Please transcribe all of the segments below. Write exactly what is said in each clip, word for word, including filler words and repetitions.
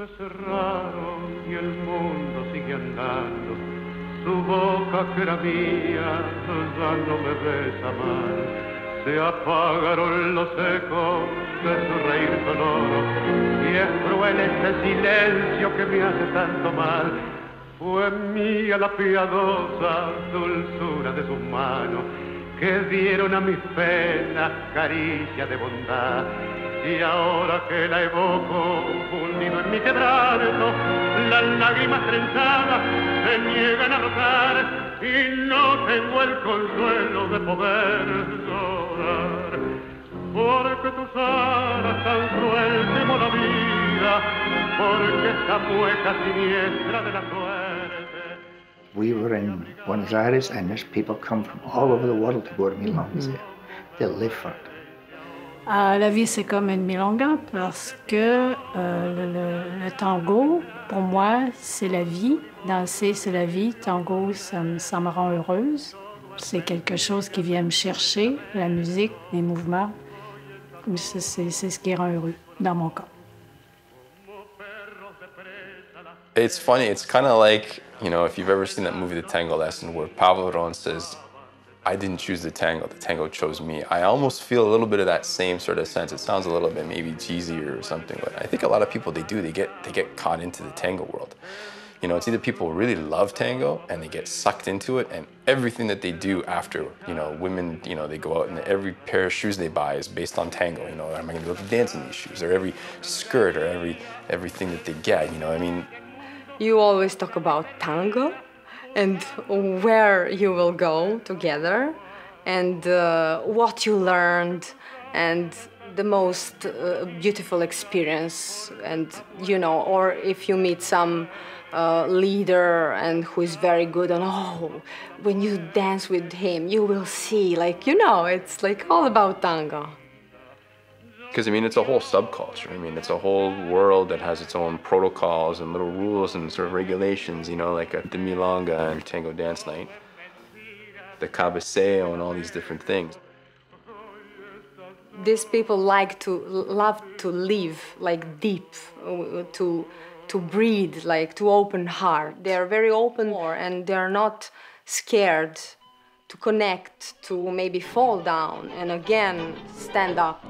se cerraron y el mundo sigue andando. Su boca que era mía ya no me besa más. Se apagaron los ecos de su reír sonoro y es cruel este silencio que me hace tanto mal. Fue mía la piadosa dulzura de sus manos que dieron a mis penas caricia de bondad. Y ahora que la evoco, fundido en mi quebranto, las lágrimas trenzadas se niegan a rotar y no tengo el consuelo de poder llorar. Porque tus alas tan cruel temo la vida, porque esta mueca siniestra de la suerte. We were in Buenos Aires and there's people come from all over the world to go to Milonga. Mm-hmm. They live for it. Euh, la vie, c'est comme une milonga parce que euh, le, le, le tango, pour moi, c'est la vie. Danser, c'est la vie. Tango, ça me, ça me rend heureuse. C'est quelque chose qui vient me chercher, la musique, les mouvements. C'est, c'est, c'est ce qui rend heureux, dans mon cas. It's funny, it's kind of like, you know, if you've ever seen that movie, The Tango Lesson, where Pablo Ron says, I didn't choose the tango, the tango chose me. I almost feel a little bit of that same sort of sense. It sounds a little bit maybe cheesier or something, but I think a lot of people, they do, they get, they get caught into the tango world. You know, it's either people really love tango and they get sucked into it, and everything that they do after, you know, women, you know, they go out and every pair of shoes they buy is based on tango. You know, am I gonna be able to dance in these shoes? Or every skirt or every, everything that they get, you know, I mean. You always talk about tango and where you will go together, and uh, what you learned, and the most uh, beautiful experience, and you know, or if you meet some uh, leader and who is very good, and oh, when you dance with him, you will see, like, you know, it's like all about tango. Because, I mean, it's a whole subculture. I mean, it's a whole world that has its own protocols and little rules and sort of regulations, you know, like a, the Milonga and Tango Dance Night, the cabeceo and all these different things. These people like to, love to live, like, deep, to, to breathe, like, to open heart. They're very open and they're not scared to connect, to maybe fall down and again stand up.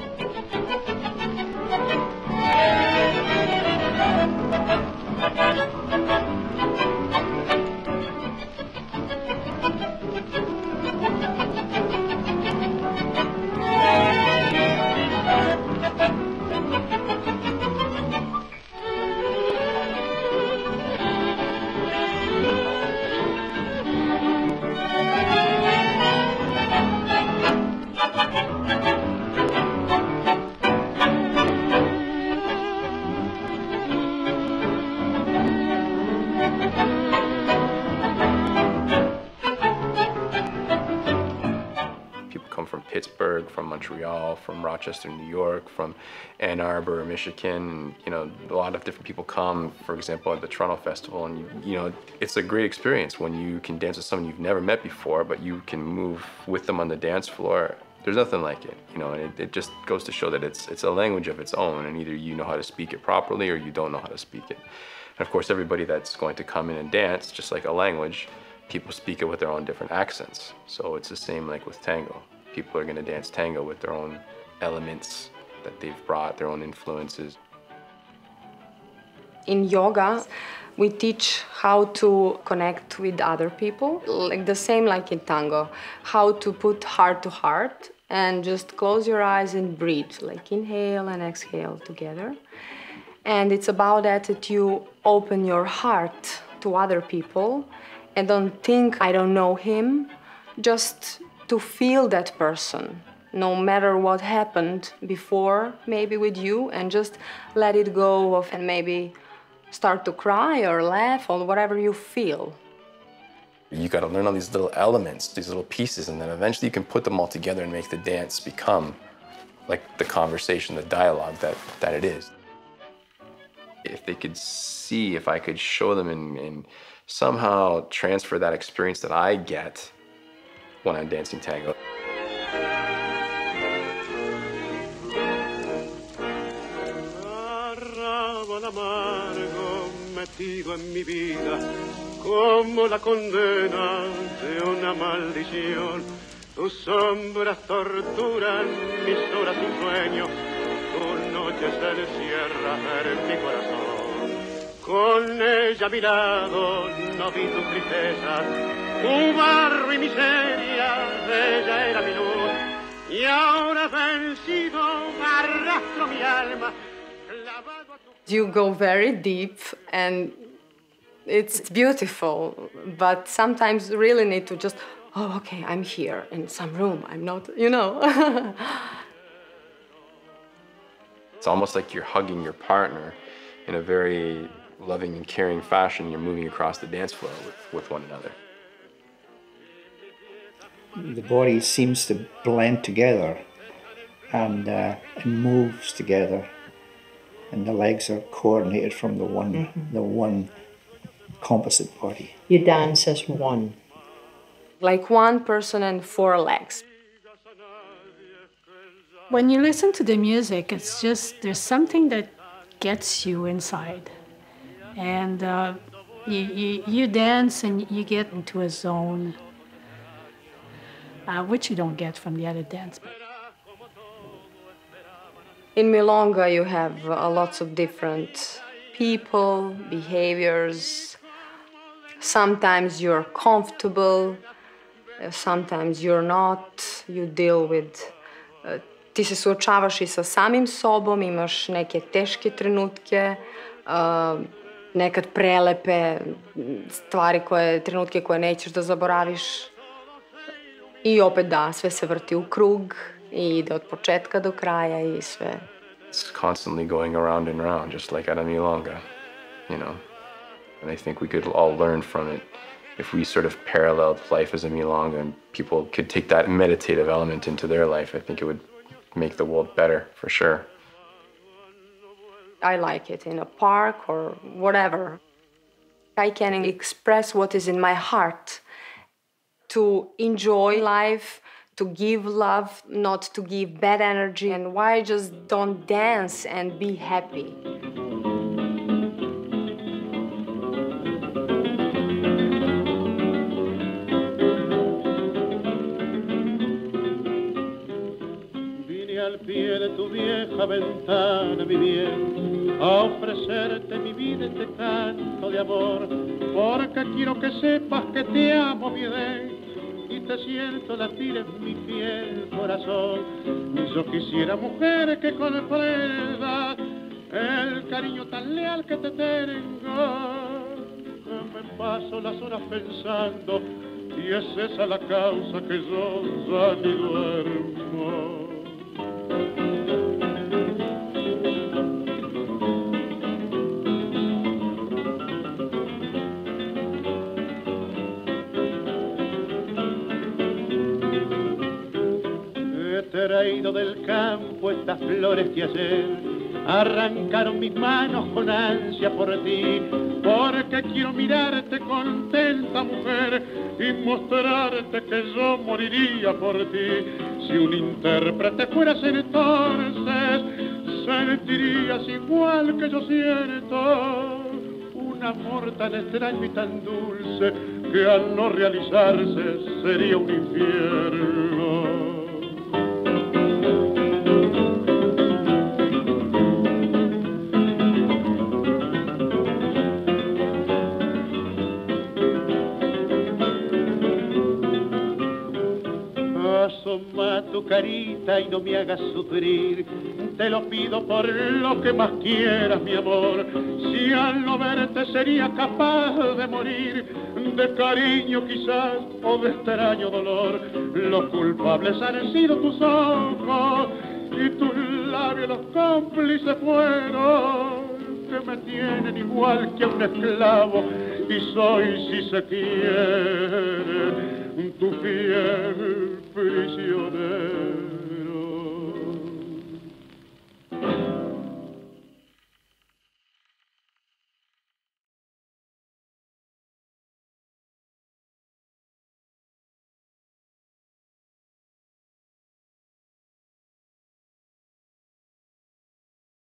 Pittsburgh, from Montreal, from Rochester, New York, from Ann Arbor, Michigan. You know, a lot of different people come, for example, at the Toronto Festival, and you, you know, it's a great experience when you can dance with someone you've never met before, but you can move with them on the dance floor. There's nothing like it, you know, and it, it just goes to show that it's, it's a language of its own, and either you know how to speak it properly or you don't know how to speak it. And of course, everybody that's going to come in and dance, just like a language, people speak it with their own different accents. So it's the same like with tango. People are going to dance tango with their own elements that they've brought, their own influences. In yoga, we teach how to connect with other people, like the same like in tango, how to put heart to heart and just close your eyes and breathe, like inhale and exhale together. And it's about that, that you open your heart to other people and don't think, I don't know him, just to feel that person, no matter what happened before, maybe with you, and just let it go of, and maybe start to cry or laugh or whatever you feel. You got to learn all these little elements, these little pieces, and then eventually you can put them all together and make the dance become like the conversation, the dialogue that, that it is. If they could see, if I could show them and, and somehow transfer that experience that I get when I'm dancing tango. amargo metido en mi vida, como la condena de una maldición. Tus sombras torturan mis horas sin sueño, tus noches se encierran en mi corazón. Con ella a mi lado no vi tus tristezas, tu barro y miseria, ella era mi luz. Y ahora vencido arrastro mi alma. You go very deep and it's beautiful, but sometimes you really need to just, oh, okay, I'm here in some room, I'm not, you know. It's almost like you're hugging your partner in a very loving and caring fashion. You're moving across the dance floor with, with one another. The body seems to blend together and uh, it moves together, and the legs are coordinated from the one, mm-hmm. the one composite body. You dance as one. Like one person and four legs. When you listen to the music, it's just, there's something that gets you inside. And uh, you, you, you dance and you get into a zone, uh, which you don't get from the other dance. In Milonga, you have uh, lots of different people, behaviors. Sometimes you're comfortable, uh, sometimes you're not. You deal with... Uh, ti se suočavaš I sa samim sobom, imaš neke teške trenutke, uh, nekad prelepe stvari, koje, trenutke koje nećeš da zaboraviš. I opet da, sve se vrti u krug I ide od početka do kraja I sve. It's constantly going around and around, just like at a Milonga, you know. And I think we could all learn from it if we sort of paralleled life as a Milonga and people could take that meditative element into their life. I think it would make the world better, for sure. I like it in a park or whatever. I can express what is in my heart, to enjoy life, to give love, not to give bad energy. And why just don't dance and be happy? Al pie de tu vieja ventana, mi bien, a ofrecerte mi vida este canto de amor, porque quiero que sepas que te amo, mi bien, y te siento latir en mi fiel corazón. Yo quisiera, mujer, que comprenda el cariño tan leal que te tengo, que me paso las horas pensando, y es esa la causa que yo ya ni duermo. He traído del campo estas flores que ayer arrancaron mis manos con ansia por ti, porque quiero mirarte contenta, mujer, y mostrarte que yo moriría por ti. Si un intérprete fueras entonces, sentirías igual que yo siento, un amor tan extraño y tan dulce que al no realizarse sería un infierno. Asoma tu carita y no me hagas sufrir, te lo pido por lo que más quieras, mi amor. Si al no verte sería capaz de morir, de cariño quizás o de extraño dolor. Los culpables han sido tus ojos y tus labios los cómplices fueron, que me tienen igual que a un esclavo y soy, si se quiere, tu fiel prisionero.